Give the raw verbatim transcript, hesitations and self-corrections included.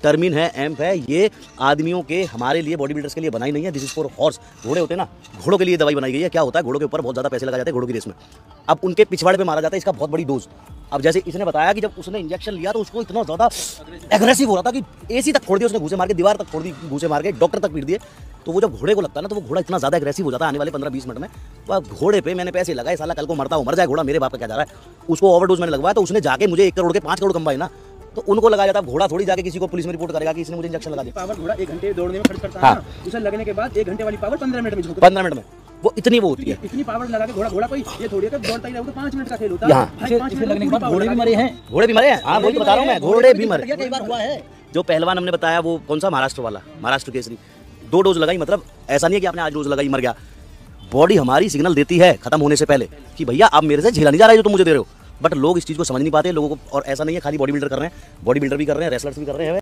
टर्मिन है, एम्प है, ये आदमियों के, हमारे लिए, बॉडी बिल्डर्स के लिए बनाई नहीं है। This is for horse. घोड़े होते हैं ना, घोड़ों के लिए दवाई बनाई गई है। क्या होता है, घोड़ों के ऊपर बहुत ज़्यादा पैसे लगाए जाते हैं घोड़ों की रेस में। अब उनके पिछवाड़े पे मारा जाता है इसका बहुत बड़ी डोज। अब जैसे इसने बताया कि जब उसने इंजेक्शन लिया तो उसको इतना ज़्यादा एग्रेसिव हो रहा था कि एसी तक फोड़ दिया उसने, घूसे मार के, दीवार तक फोड़ दी, घूसे मार के, डॉक्टर तक पीट दिए। तो वो जब घोड़े को लगता है ना, तो वो घोड़ा इतना ज़्यादा एग्रेसिव हो जाता है आने वाले पंद्रह बीस मिनट में। तो अब घोड़े पे मैंने पैसे लगाए, साला कल को मरता हो मर जाए घोड़ा, मेरे बाप का क्या जा रहा है। उसको ओवरडोज मैंने लगवाया, तो उसने जाके मुझे एक करोड़ के पाँच करोड़ कमाए ना, तो उनको लगाया जाता। घोड़ा थोड़ी जाके किसी को पुलिस में रिपोर्ट करेगा कि इसने मुझे इंजेक्शन लगा दिया। पावर घोड़ा एक घंटे दौड़ने में खर्च करता है, उसे लगने के बाद एक घंटे वाली पावर पंद्रह मिनट में झोंक पंद्रह मिनट में वो इतनी वो होती है। इतनी पावर लगा के घोड़ा घोड़ा कोई ये थोड़ी है दौड़ता ही रहेगा, पाँच मिनट का खेल होता है। पाँच मिनट लगने के बाद घोड़े भी मरे हैं, घोड़े भी मरे हैं। हाँ वही तो बता रहा हूँ मैं, घोड़े भी मरे। कई बार हुआ है। जो पहलवान हमने बताया वो कौन सा, महाराष्ट्र वाला, महाराष्ट्र केसरी, दो डोज लगाई। मतलब ऐसा नहीं है कि आपने आज डोज लगाई मर गया। बॉडी हमारी सिग्नल देती है खत्म होने से पहले कि भैया अब मेरे से झेला नहीं जा रहा है जो तुम मुझे दे रहे हो। बट लोग इस चीज़ को समझ नहीं पाते लोगों को। और ऐसा नहीं है खाली बॉडी बिल्डर कर रहे हैं, बॉडी बिल्डर भी कर रहे हैं, रेसलर्स भी कर रहे हैं।